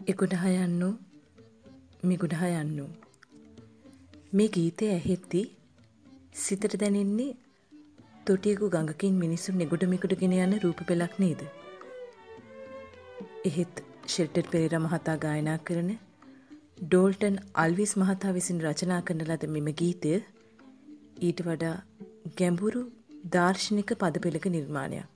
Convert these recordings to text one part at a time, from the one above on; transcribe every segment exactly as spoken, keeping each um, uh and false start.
එගොඩ හයන්නු මිගොඩ හයන්නු මේ ගීතය ඇහෙද්දි සිතට දැනෙන්නේ තොටියකු ගඟකින් මිනිසුන් එගොඩ මිගොඩගෙන යන රූප පෙළක් නේද? එහෙත් ෂෙල්ටන් පෙරේරා මහතා ගායනා කරන ඩෝල්ටන් අල්විස් මහතා විසින් රචනා කරන ලද මෙම ගීතය ඊට වඩා ගැඹුරු දාර්ශනික පදපෙළක නිර්මාණයක්.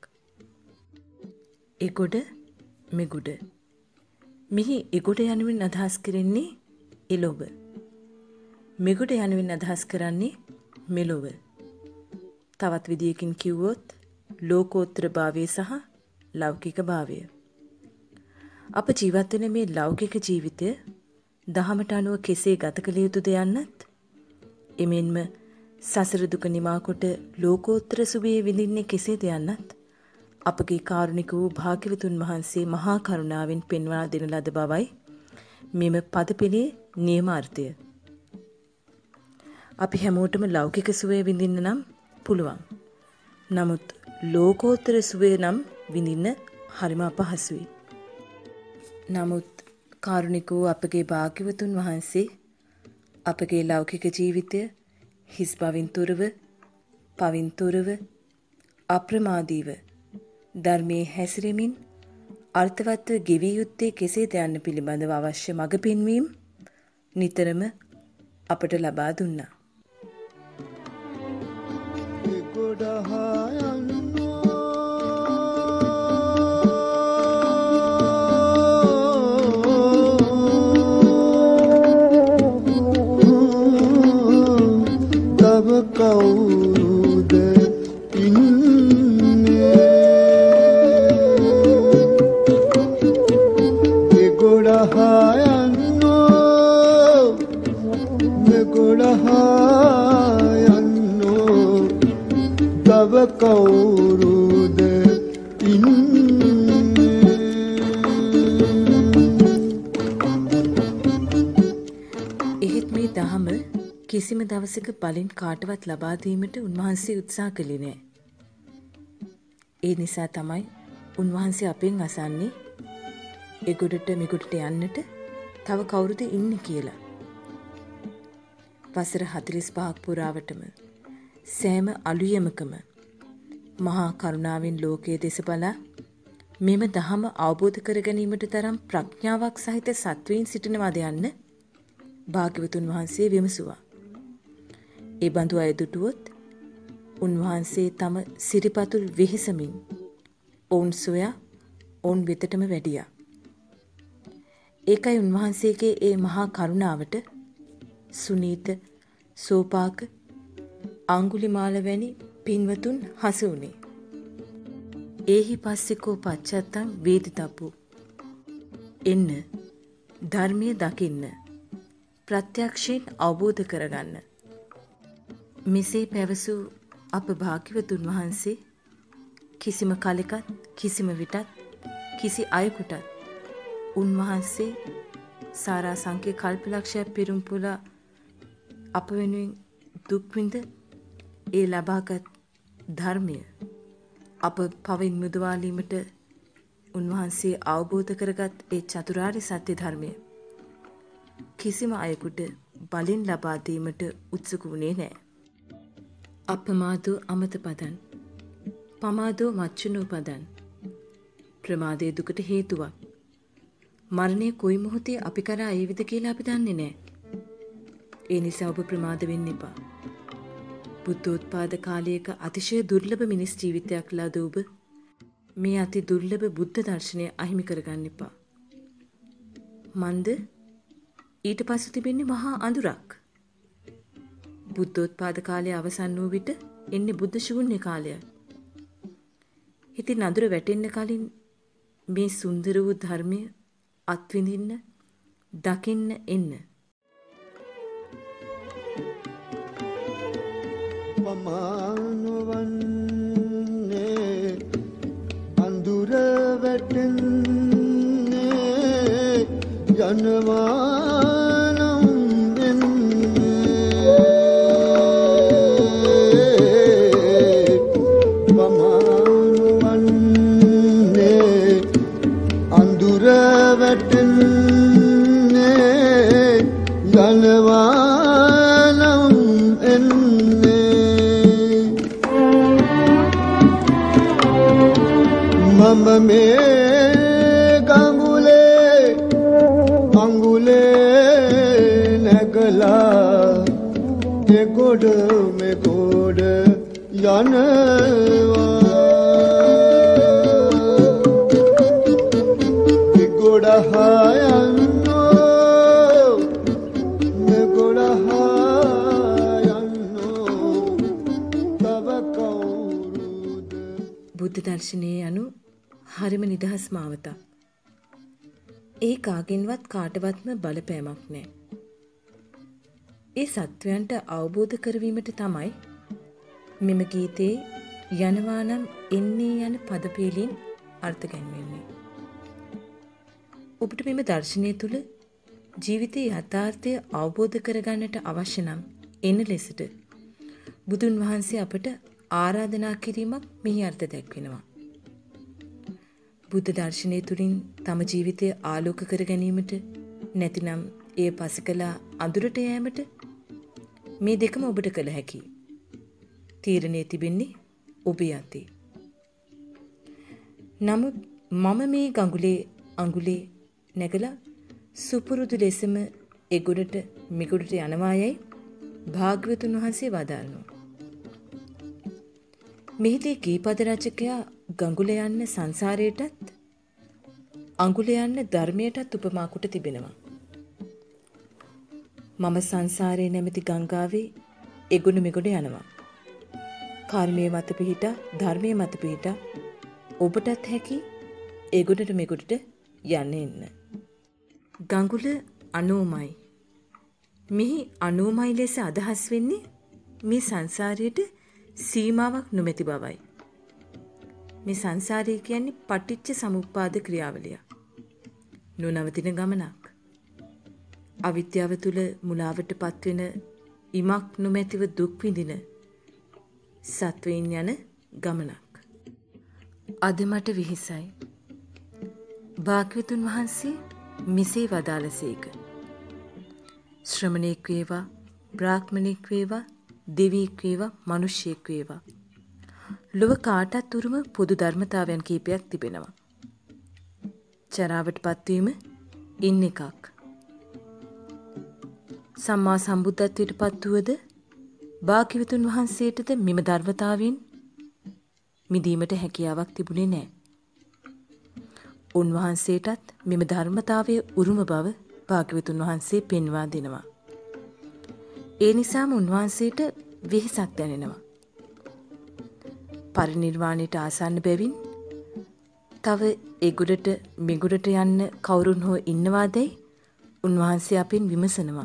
එගොඩ මෙගොඩ මෙහි එගොඩ යනුවෙන් අදහස් කරන්නේ එළොව. මෙගොඩ යනුවෙන් අදහස් කරන්නේ මෙලොව. තවත් විදියකින් කිව්වොත් ලෝකෝත්තර භාවය සහ ලෞකික භාවය. අප ජීවත් වන මේ ලෞකික ජීවිතය දහමට අනුව කෙසේ ගත කළ යුතුද යන්නත්, එමෙන්ම සසර දුක නිමා කොට ලෝකෝත්තර සුවය විඳින්නේ කෙසේද යන්නත් අපගේ කාරුණික වූ භාග්‍යවතුන් වහන්සේ මහා කරුණාවෙන් පෙන්වා දෙන ලද බවයි මෙම පදපෙළේ නියමාර්ථය. අපි හැමෝටම ලෞකික සුවය විඳින්න නම් පුළුවන්. නමුත් ලෝකෝත්තර සුවය නම් විඳින්න හරිම අපහසුයි. නමුත් කාරුණික වූ අපගේ භාග්‍යවතුන් වහන්සේ අපගේ ලෞකික ජීවිතය හිස් බවින් තොරව, පවින් තොරව, අප්‍රමාදීව ධර්මයේ හැසිරෙමින් අර්ථවත්ව ගෙවිය යුත්තේ කෙසේද යන්න පිළිබඳව අවශ්‍ය මඟ පෙන්වීම නිතරම අපට ලබා දුන්නා. කවුරුද කවුරුද එහෙත් මේ දහම කිසිම දවසක බලෙන් කාටවත් ලබා දීමට උන්වහන්සේ උත්සාහ කළේ නෑ. ඒ නිසා තමයි උන්වහන්සේ අපෙන් අසන්නේ එගොඩට මෙගොඩට යන්නට තව කවුරුද ඉන්නේ කියලා. වසර හතළිස් පහක් පුරාවටම සෑම අලුයමකම මහා කරුණාවෙන් ලෝකයේ දෙස බලා මෙම දහම අවබෝධ කර ගැනීමට තරම් ප්‍රඥාවක් සහිත සත්වයින් සිටිනවාද යන්න භාග්‍යවතුන් වහන්සේ විමසුවා. ඒ බඳු අය දුටුවොත් උන්වහන්සේ තම සිරිපතුල් වෙහෙසමින් ඔවුන් සොයා ඔවුන් වෙතටම වැඩියා. ඒකයි උන්වහන්සේගේ ඒ මහා කරුණාවට සුනීත, සෝපාක, අංගුලිමාල වැනි පින්වතුන් හසු වුණේ. ඒහි පස්සිකෝ පච්චත්තං වේදිතබ්බු. එන්න, ධර්මය දකින්න, ප්‍රත්‍යක්ෂයෙන් අවබෝධ කරගන්න. මෙසේ පැවසූ අප භාග්‍යවතුන් වහන්සේ කිසිම කලෙකත් කිසිම විටත් කිසි අයෙකුටත් උන්වහන්සේ සාරා සංඛ්‍ය කල්පලක්ෂයක් පිරුම් පුලා අප වෙනුවෙන් දුක් විඳ ඒ ලබාගත් ධර්මය අප පවින් මුදවාලීමට උන්වහන්සේ අවබෝධ කරගත් ඒ චතුරාර්ය සත්‍ය ධර්මය කිසිම අයෙකුට බලෙන් ලබා දීමට උත්සුක වුණේ නෑ. අපමාදෝ අමත පදන්, පමාදෝ මච්චුනෝ පදන්. ප්‍රමාදයේ දුකට හේතුවක්. මරණය කොයි මොහොතේ අපි කරා ඒවිද කියලා අපි දන්නේ නෑ. ඒ නිසා ඔබ ප්‍රමාද වෙන්න එපා. බුද්ධෝත්පාද කාලයක අතිශය දුර්ලභ මිනිස් ජීවිතයක් ලද ඔබ මේ අති දුර්ලභ බුද්ධ දර්ශනය අහිමි කරගන්න එපා. මන්ද ඊට පසු තිබෙන්නේ මහා අඳුරක්. බුද්ධෝත්පාද කාලය අවසන් වූ විට එන්නේ බුද්ධ ශූන්‍ය කාලය. ඉතින් අඳුර වැටෙන්න කලින් මේ සුන්දර වූ ධර්මය අත්විඳින්න, දකින්න එන්න. පමානවන්නේ අඳුර වැටෙන්නේ යනවානම් වෙන්නේ. පමානවන්නේ අඳුර වැටෙන්නේ මම මේ ගඟුලේ අඟුලේ නැගලා ඒ ගොඩ මේ ගොඩ යනවා ඒ ගොඩ හයන්නෝ මේ ගොඩ හයන්නෝ තව කවුරුද බුද්ධ දර්ශනයේ අනු හරිම නිදහස් මාවතක්. ඒ කාගෙන්වත් කාටවත්ම බලපෑමක් නෑ. ඒ සත්වයන්ට අවබෝධ කරවීමට තමයි මෙම ගීතයේ යනවා නම් එන්නේ යන පදපේලින් අර්ථ ගැන්වෙන්නේ. ඔබට මෙම දර්ශනය තුළ ජීවිතයේ යථාර්ථය අවබෝධ කරගන්නට අවශ්‍ය නම් එන ලෙසට බුදුන් වහන්සේ අපට ආරාධනා කිරීමක් මෙහි අර්ථ දැක්වෙනවා. බුද්ධ දර්ශනය තුළින් තම ජීවිතය ආලෝක කර ගැනීමට නැතිනම් එය පසකලා අඳුරට යෑමට මේ දෙකම ඔබට කළ හැකි. තීරණය තිබෙන්නේ ඔබේ අතේ. නමුත් මම මේ ගඟුලේ අඟුලේ නැගලා සුපුරුදු ලෙසම එගොඩට මිගොඩට යනවා යයි භාග්‍යවතුන් වහන්සේ වදාළනවා. මෙහිදී ගීපද රචකයා ගඟුල යන්න සංසාරයටත් අඟුල යන්න ධර්මයටත් උපමා කොට තිබෙනවා. මම සංසාරයේ නැමැති ගංගාවේ එගොඩ මෙගොඩ යනවා. කර්මයේ මත පිහිටා ධර්මයේ මත පිහිටා ඔබටත් හැකි එගොඩට මෙගොඩට යන්න එන්න. ගඟුල අනෝමයි. මෙහි අනෝමයි ලෙස අදහස් වෙන්නේ මේ සංසාරයට සීමාවක් නොමැති බවයි. මේ සංසාරය කියන්නේ පටිච්ච සමුප්පාද ක්‍රියාවලිය. නොනවතින ගමනක්. අවිද්‍යාව තුළ මුලාවට පත්වෙන ඉමක් නොමැතිව දුක් විඳින සත්වයින් යන ගමනක්. අද මට විහිසයි. භාග්‍යවතුන් වහන්සේ මෙසේ වදාළසේක. ශ්‍රමණෙක් වේවා, බ්‍රාහ්මණෙක් වේවා, දෙවියෙක් වේවා, මනුෂ්‍යයෙක් වේවා. ලොව කාටත් උරුම පොදු ධර්මතාවයන් කීපයක් තිබෙනවා. චරාවට පත්වීම ඉන් එකක්. සම්මා සම්බුද්ධත්වයට පත් වූද භාග්‍යවතුන් වහන්සේටද මෙම ධර්මතාවයෙන් මිදීමට හැකියාවක් තිබුණේ නැහැ. උන්වහන්සේටත් මෙම ධර්මතාවයේ උරුම බව භාග්‍යවතුන් වහන්සේ පෙන්වා දෙනවා. ඒ නිසාම උන්වහන්සේට වෙහෙසක් දැනෙනවා. පරිනිර්වාණයට ආසන්න බැවින් තව එගොඩට මෙගොඩට යන්න කවුරුන් හෝ ඉන්නවාදැයි උන්වහන්සේ අපෙන් විමසනවා.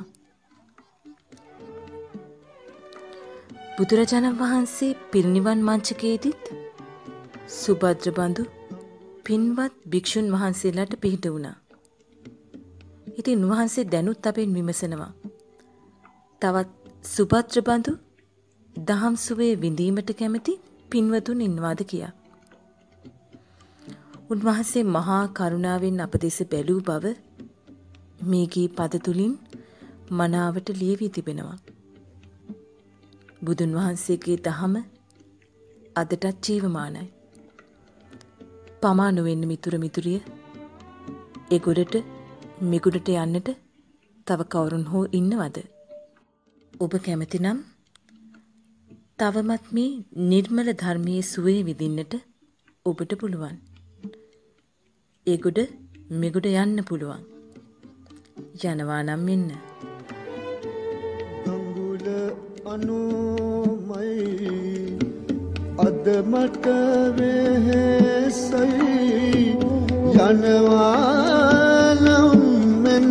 බුදුරජාණන් වහන්සේ පිරිනිවන් මංචකයේදීත් සුභද්‍ර බඳු පින්වත් භික්ෂුන් වහන්සේලාට පිහිට වුණා. ඉතින් උන්වහන්සේ දැනුත් අපෙන් විමසනවා. තවත් සුභද්‍ර බඳු දහම් සුවේ විඳීමට කැමති පින්වතුන් ඉන්නවාද කියා. උන්වහන්සේ මහා කරුණාවෙන් අප දෙස බැලූ බව මේ ගී පද තුලින් මනාවට ලියවී තිබෙනවා. බුදුන් වහන්සේගේ දහම අදටත් ජීවමානයි. පමා නොවෙන්න මිතුර මිතුරිය එගොඩට මෙගොඩට යන්නට තව කවුරුන් හෝ ඉන්නවද? ඔබ කැමති නම් තවමත් මේ නිර්මල ධර්මයේ සුවේ විඳින්නට ඔබට පුළුවන්. එගොඩ මෙගොඩ යන්න පුළුවන්. යනවා නම් මෙන්න. ගඟුල අනෝමයි අද මට වෙහෙසයි යනවා නම් මෙන්න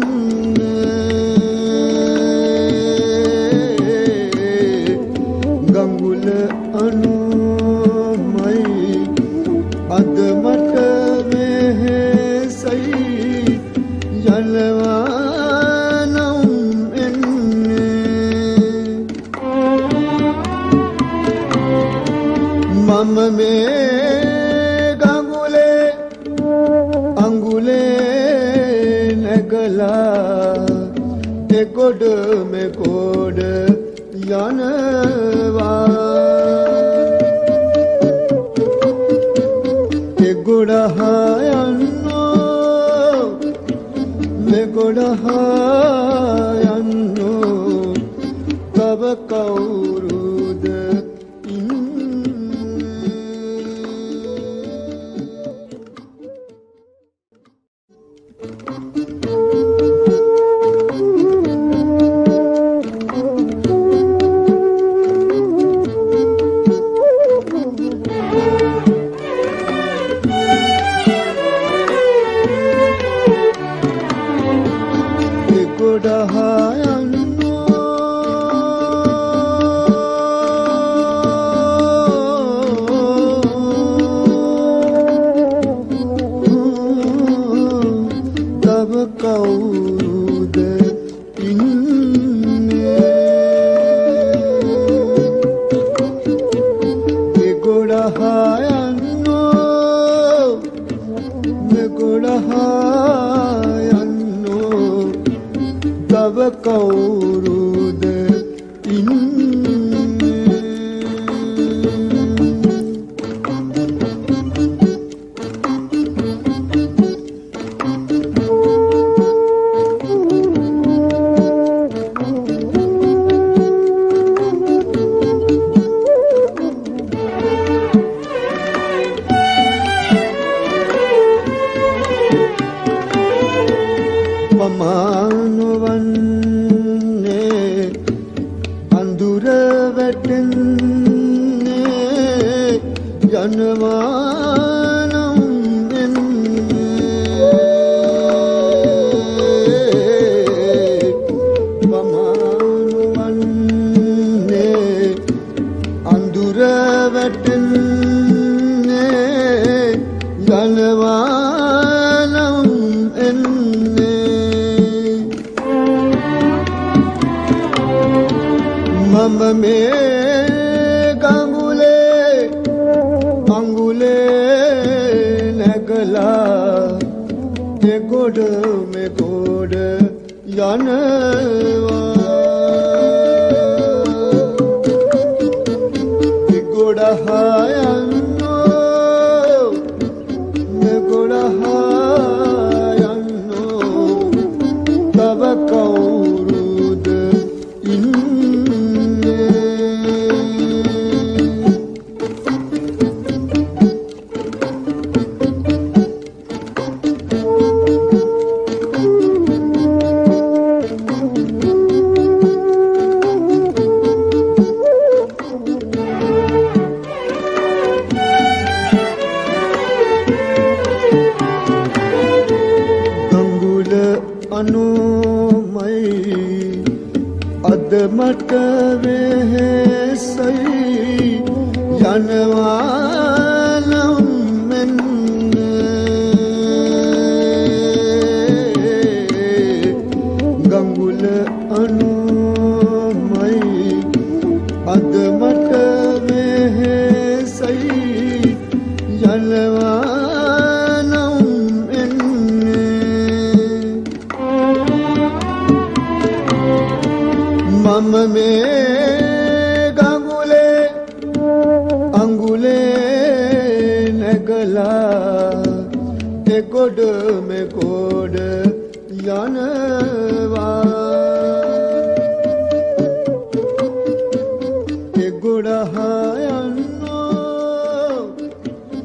ගඟුල අනෝමයි අද මට වෙහෙසයි යනවා නම් එන්නේ මම මේ ගඟුලේ අඟුලේ නැගලා එකොඩ මෙකොඩ යනවා එගොඩ මෙගොඩහා යන්නෝ තව කවුරුද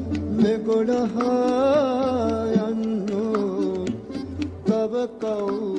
Go